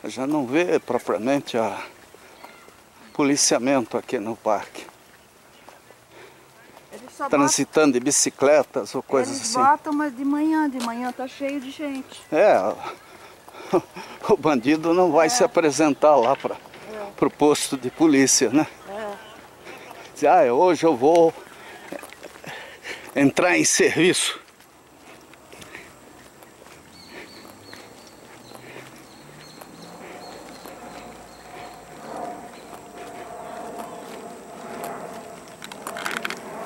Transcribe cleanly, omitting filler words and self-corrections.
Já não vê propriamente policiamento aqui no parque. Transitando de bicicletas ou coisas assim. Eles botam, mas de manhã tá cheio de gente. O bandido não vai se apresentar lá para o posto de polícia, né? Dizer, hoje eu vou entrar em serviço.